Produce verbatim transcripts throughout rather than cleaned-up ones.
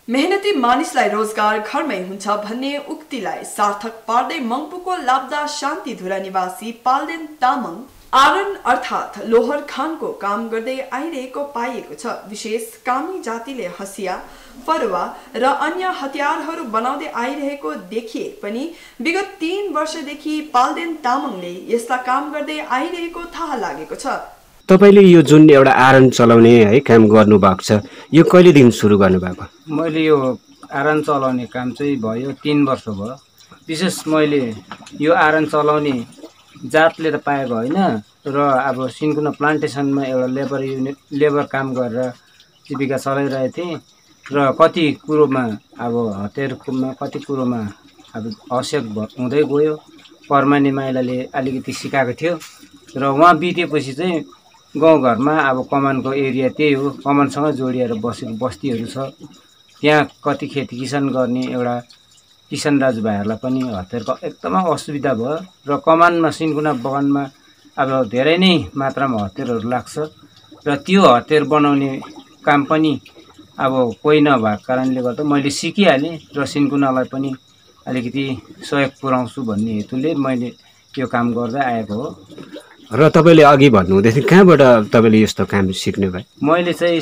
मेहनती मानिसलाई रोजगार घरमै हुन्छ भन्ने उक्तिलाई सार्थक पार्दै मङ्पुको लाब्दा शान्तिधुरा निवासी पाल्देन तामाङ आरन अर्थात् लोहर खानको काम गर्दै आइरहेको पाइएको छ। विशेष कामी जातिले हँसिया, फरुवा र अन्य हतियारहरू बनाउँदै आइरहेको देखिए पनि विगत तीन वर्षदेखि पाल्देन तामाङले यस्ता काम गर्दै आइरहेको थाहा लागेको छ। तपाईले यो जुन एउटा आरन चलाउने है काम गर्नु भएको छ, यो कहिलेदेखि सुरु गर्नु भएको? मैले यो आरन चलाउने काम चाहिँ भयो तीन वर्ष भयो। विशेष मैले यो आरन चलाउने जातले त पाएको होइन र अब सिन्कुना प्लान्टेसनमा एउटा लेबर युनिट लेबर काम गरेर जीविका चलाइरहेको थिएँ र कति कुरोमा अब हतियारमा कति कुरोमा अब आवश्यक हुँदै गयो। परमाने माइलाले अलिकति सिकाएको थियो र उहाँ बितेपछि चाहिँ गाउँघरमा अब कमानको एरिया त्यही हो, कमानसँग जोडिएर बसेको बस्तीहरू छ। त्यहाँ कति खेती किसान गर्ने एउटा किसान दाजुभाइहरूलाई पनि हतियारको एकदमै असुविधा भयो र कमानमा सिन्कुना बगानमा अब धेरै नै मात्रामा हतियारहरू लाग्छ र त्यो हतियार बनाउने काम पनि अब कोही नभएको कारणले गर्दा मैले सिकिहालेँ र सिन्कुनालाई पनि अलिकति सहयोग पुर्याउँछु भन्ने हेतुले मैले यो काम गर्दै आएको हो। र तपाईले अघि भन्नुहुँदै थियो कहाँबाट तपाईले यस्तो काम सिक्नु भयो? मैले चाहिँ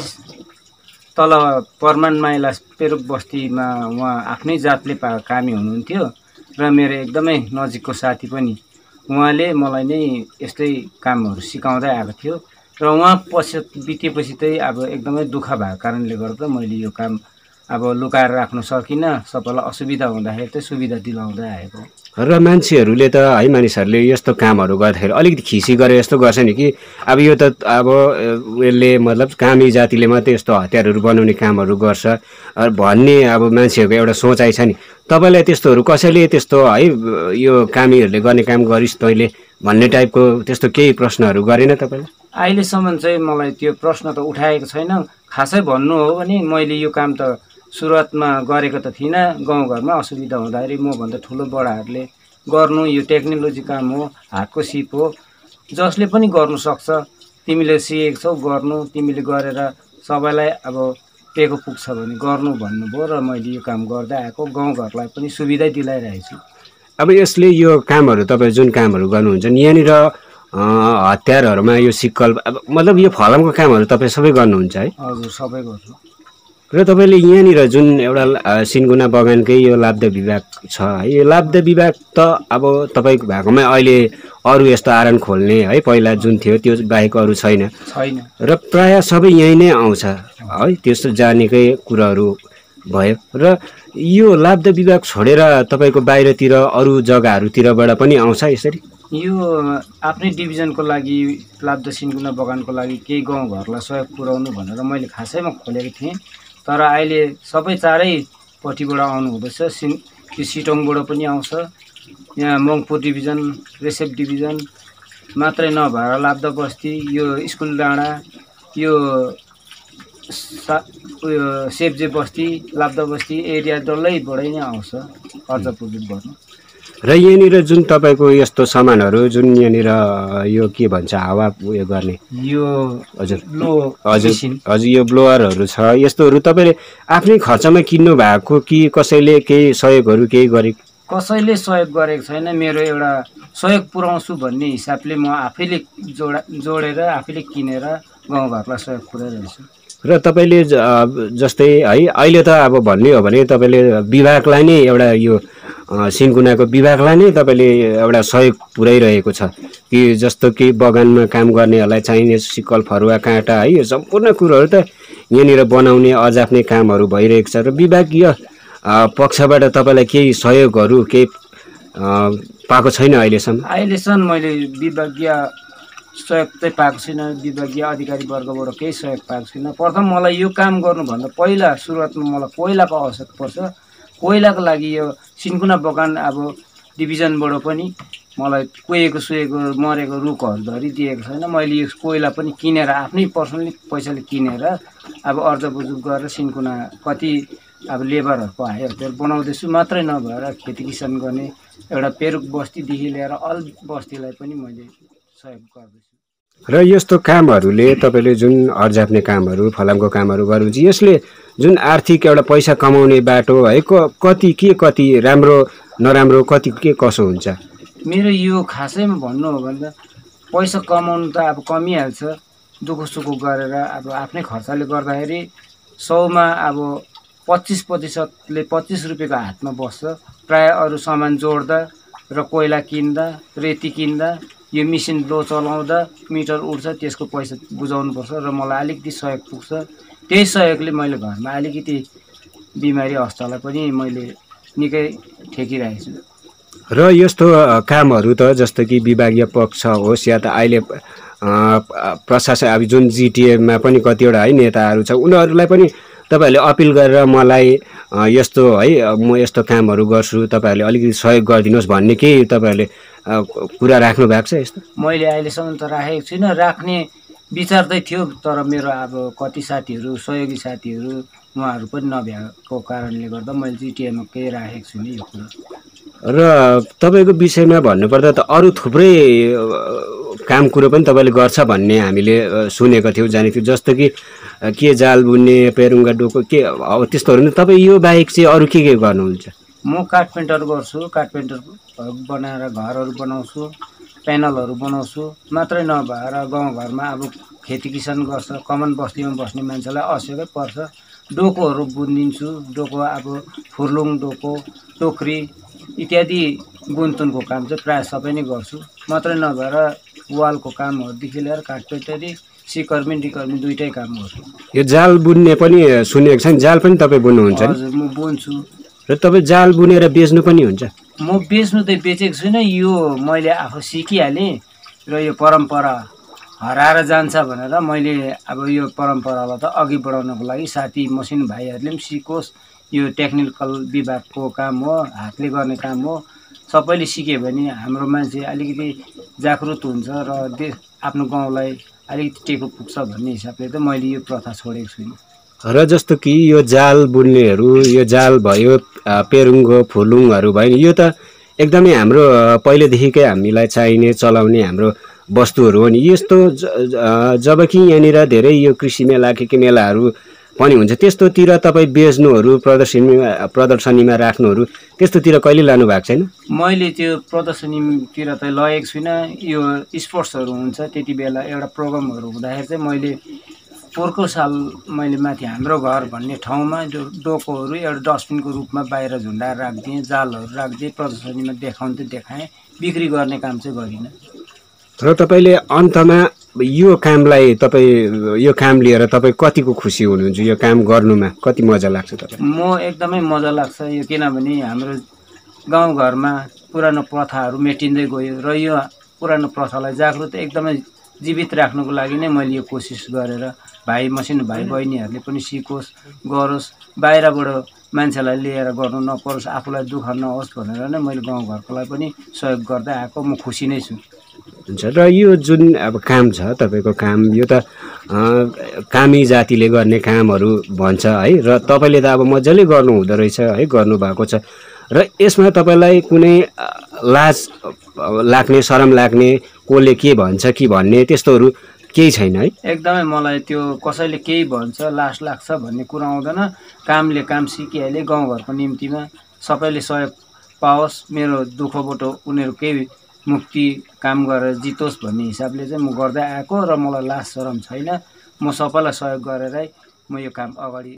तल परमान माइला पेरुक बस्तीमा उहाँ आफ्नै जातले पाएको कामी हुनुहुन्थ्यो र मेरो एकदमै नजिकको साथी पनि उहाँले मलाई नै यस्तै कामहरू सिकाउँदै आएको थियो र उहाँ पछि बितेपछि चाहिँ अब एकदमै दुःख भएको कारणले गर्दा मैले यो काम अब लुकाएर राख्न सकिनँ। सबैलाई असुविधा हुँदाखेरि चाहिँ सुविधा दिलाउँदै आएको र मान्छेहरूले त है मानिसहरूले यस्तो कामहरू गर्दाखेरि अलिकति खिसी गरे जस्तो गर्छ नि कि अब यो त अब यसले मतलब कामी जातिले मात्रै यस्तो हतियारहरू बनाउने कामहरू गर्छ भन्ने अब मान्छेहरूको एउटा सोचाइ छ नि। तपाईँलाई त्यस्तोहरू कसैले त्यस्तो है यो कामीहरूले गर्ने काम गरिस् तैँले भन्ने टाइपको त्यस्तो केही प्रश्नहरू गरेन तपाईँले? अहिलेसम्म चाहिँ मलाई त्यो प्रश्न त उठाएको छैन। खासै भन्नु हो भने मैले यो काम त सुरुवातमा गरेको त थिइनँ। गाउँघरमा असुविधा हुँदाखेरि मभन्दा ठुलो बडाहरूले गर्नु यो टेक्नोलोजी काम हो, हातको सिप हो, जसले पनि गर्नु सक्छ, तिमीले सिकेको छौ गर्नु, तिमीले गरेर सबैलाई अब टेको पुग्छ भने गर्नु भन्नुभयो र मैले यो काम गर्दै आएको गाउँघरलाई पनि सुविधा दिलाइरहेको छु। अब यसले यो कामहरू तपाईँ जुन कामहरू गर्नुहुन्छ नि यहाँनिर हतियारहरूमा यो सिक्कल मतलब यो फलामको कामहरू तपाईँ सबै गर्नुहुन्छ है? हजुर, सबै गर्छु। र तपाईँले यहाँनिर जुन एउटा सिन्कुना बगानकै यो लाब्दा विभाग छ है, यो लाब्दा विभाग त अब तपाईँको भएकोमा अहिले अरू यस्तो आरन खोल्ने है पहिला जुन थियो त्यो बाहेक अरू छैन छैन र प्रायः सबै यहीँ नै आउँछ है, त्यस्तो जानेकै कुराहरू भयो। र यो लाब्दा विभाग छोडेर तपाईँको बाहिरतिर अरू जग्गाहरूतिरबाट पनि आउँछ यसरी? यो आफ्नै डिभिजनको लागि लाब्दा सिन्कुना बगानको लागि केही गाउँघरलाई सहयोग पुर्याउनु भनेर मैले खासैमा खोलेको थिएँ। तर अहिले सबै चारैपट्टिबाट आउनु हुँदैछ। सिन यो सिटोङबाट पनि आउँछ, यहाँ मङ्पु डिभिजन, रेसेप डिभिजन मात्रै नभएर लाब्दा बस्ती, यो स्कुल डाँडा, यो सा उयो सेब्जे बस्ती, लाब्दा बस्ती एरिया डल्लैबाटै नै आउँछ अर्जापुरजुक गर्नु। र यहाँनिर जुन तपाईँको यस्तो सामानहरू जुन यहाँनिर यो के भन्छ हावा उयो गर्ने यो हजुर ब्लो हजुर हजुर यो ब्लोअरहरू छ, यस्तोहरू तपाईँले आफ्नै खर्चमा किन्नु भएको कि कसैले केही सहयोगहरू केही गरे? कसैले सहयोग गरेको छैन। मेरो एउटा सहयोग पुर्याउँछु भन्ने हिसाबले म आफैले जोडा जोडेर आफैले किनेर गाउँघरलाई सहयोग पुर्याइरहेको छु। र तपाईँले जस्तै है अहिले त अब भन्ने हो भने तपाईँले विभागलाई नै एउटा यो सिन्कुनाको विभागलाई नै तपाईँले एउटा सहयोग पुर्याइरहेको छ कि जस्तो कि बगानमा काम गर्नेहरूलाई चाहिने सिक्कल फरुवा काँटा है यो सम्पूर्ण कुरोहरू त यहाँनिर बनाउने अझ आफ्नै कामहरू भइरहेको छ। र विभागीय पक्षबाट तपाईँलाई केही सहयोगहरू केही पाएको छैन अहिलेसम्म? अहिलेसम्म मैले विभागीय सहयोग चाहिँ पाएको छैन। विभागीय अधिकारी वर्गबाट केही सहयोग पाएको छैन। प्रथम मलाई यो काम गर्नुभन्दा पहिला सुरुवातमा मलाई कोइलाको आवश्यक पर्छ। कोइलाको लागि यो सिन्कुना बगान अब डिभिजनबाट पनि मलाई कुहेको सुहेको मरेको रुखहरू धरि दिएको छैन। मैले यो कोइला पनि किनेर आफ्नै पर्सनली पैसाले किनेर अब अर्जबुजुब गरेर सिन्कुना कति अब लेबरहरूको हायर हतियार बनाउँदैछु। मात्रै नभएर खेती किसान गर्ने एउटा पेरुक बस्तीदेखि लिएर अल बस्तीलाई पनि मैले सहयोग गर्दैछु। र यस्तो कामहरूले तपाईँले जुन अर्जाप्ने कामहरू फलामको कामहरू गर्नुहुन्छ यसले जुन आर्थिक एउटा पैसा कमाउने बाटो है क कति के कति राम्रो नराम्रो कति के कसो हुन्छ? मेरो यो खासैमा भन्नु हो भने त पैसा कमाउनु त अब कमिहाल्छ, दुःख सुख गरेर अब आफ्नै खर्चले गर्दाखेरि सौमा अब पच्चिस प्रतिशतले पच्चिस रुपियाँको हातमा बस्छ। प्रायः अरू सामान जोड्दा र कोइला किन्दा रेती किन्दा यो मेसिन लो चलाउँदा मिटर उठ्छ, त्यसको पैसा बुझाउनुपर्छ र मलाई अलिकति सहयोग पुग्छ। त्यही सहयोगले मैले घरमा अलिकति बिमारी अवस्थालाई पनि मैले निकै ठेकिरहेको छु। र यस्तो कामहरू त जस्तो कि विभागीय पक्ष होस् या त अहिले प्रशासन अब जुन जिटिएमा पनि कतिवटा है नेताहरू छ उनीहरूलाई पनि तपाईँहरूले अपिल गरेर मलाई यस्तो है म यस्तो कामहरू गर्छु तपाईँहरूले अलिकति सहयोग गरिदिनुहोस् भन्ने केही तपाईँहरूले कुरा राख्नु भएको छ यस्तो? मैले अहिलेसम्म त राखेको छुइनँ, राख्ने विचार चाहिँ थियो, तर मेरो अब कति साथीहरू सहयोगी साथीहरू उहाँहरू पनि नभएको कारणले गर्दा मैले जिटिएमा केही राखेको छुइनँ यो कुरा। र तपाईँको विषयमा भन्नुपर्दा त अरू थुप्रै काम कुरो पनि तपाईँले गर्छ भन्ने हामीले सुनेको थियौँ जानेको थियौँ, जस्तो कि के जाल बुन्ने पेरुङ्गा डोको के अब त्यस्तोहरू नि। तपाईँ यो बाहेक चाहिँ अरू के के गर्नुहुन्छ? म कार्पेन्टर गर्छु, कार्पेन्टर बनाएर घरहरू बनाउँछु, प्यानलहरू बनाउँछु। मात्रै नभएर गाउँघरमा अब खेती किसान गर्छ, कमान बस्तीमा बस्ने मान्छेलाई आवश्यकै पर्छ, डोकोहरू बुनिदिन्छु। डोको अब फुर्लुङ डोको, टोकरी इत्यादि बुनतुनको काम चाहिँ प्रायः सबै नै गर्छु। मात्रै नभएर वालको कामहरूदेखि लिएर कार्पेन्टरी सिकर्मी डिकर्मी दुइटै काम गर्छु। यो जाल बुन्ने पनि सुनेको छ नि, जाल पनि तपाईँ बुन्नुहुन्छ? हजुर, म बुन्छु। र तपाईँ जाल बुनेर बेच्नु पनि हुन्छ? म बेच्नु त बेचेको छुइनँ, यो मैले आफू सिकिहालेँ र यो परम्परा हराएर जान्छ भनेर मैले अब यो परम्परालाई त अघि बढाउनको लागि साथी मसिनो भाइहरूले पनि सिकोस्, यो टेक्निकल विभागको काम हो, हातले गर्ने काम हो, सबैले सिक्यो भने हाम्रो मान्छे अलिकति जागरुक हुन्छ र देश आफ्नो गाउँलाई अलिकति टेको पुग्छ भन्ने हिसाबले त मैले यो प्रथा छोडेको छुइनँ। र जस्तो कि यो जाल बुन्नेहरू, यो जाल भयो, पेरुङ्गो फुलुङहरू भयो, यो त एकदमै हाम्रो पहिलेदेखिकै हामीलाई चाहिने चलाउने हाम्रो वस्तुहरू हो नि। यस्तो जब कि यहाँनिर धेरै यो कृषि मेला के के मेलाहरू पनि हुन्छ, त्यस्तोतिर तपाईँ बेच्नुहरू प्रदर्शनीमा प्रदर्शनीमा राख्नुहरू त्यस्तोतिर कहिले लानु भएको छैन? मैले त्यो प्रदर्शनीतिर त लगेको छुइनँ। यो स्पोर्ट्सहरू हुन्छ त्यति बेला एउटा प्रोग्रामहरू हुँदाखेरि चाहिँ मैले पोहोरको साल मैले माथि हाम्रो घर भन्ने ठाउँमा जो डोकोहरू एउटा डस्टबिनको रूपमा बाहिर झुन्डाएर राखिदिएँ, जालहरू राखिदिएँ, प्रदर्शनीमा देखाउँदै देखाएँ, बिक्री गर्ने काम चाहिँ गरिनँ। र तपाईँले अन्तमा यो कामलाई तपाईँ यो काम लिएर तपाईँ कतिको खुसी हुनुहुन्छ? यो काम गर्नुमा कति मजा लाग्छ तपाईँ? म एकदमै मजा लाग्छ यो, किनभने हाम्रो गाउँघरमा पुरानो प्रथाहरू मेटिँदै गयो र यो पुरानो प्रथालाई जागरुक एकदमै जीवित राख्नुको लागि नै मैले यो कोसिस गरेर भाइ मसिनो भाइ बहिनीहरूले पनि सिकोस् गरोस्, बाहिरबाट मान्छेलाई लिएर गर्नु नपरोस्, आफूलाई दुःख नहोस् भनेर नै मैले गाउँघरकोलाई पनि सहयोग गर्दै आएको, म खुसी नै छु। हुन्छ। र यो जुन अब काम छ तपाईँको काम, यो त कामी जातिले गर्ने कामहरू भन्छ है, र तपाईँले त अब मजाले गर्नु हुँदो रहेछ है, गर्नुभएको छ। र यसमा तपाईँलाई कुनै लाज लाग्ने शरम लाग्ने कसले के भन्छ कि भन्ने त्यस्तोहरू केही छैन है? एकदमै मलाई त्यो कसैले केही भन्छ लाज लाग्छ भन्ने कुरा आउँदैन। कामले काम सिकिहाले, गाउँघरको निम्तिमा सबैले सहयोग पाओस्, मेरो दुःखबाट उनीहरू केही मुक्ति काम गरेर जितोस् भन्ने हिसाबले चाहिँ म गर्दै आएको र मलाई लाज शरम छैन। म सबैलाई सहयोग गरेरै म यो काम अगाडि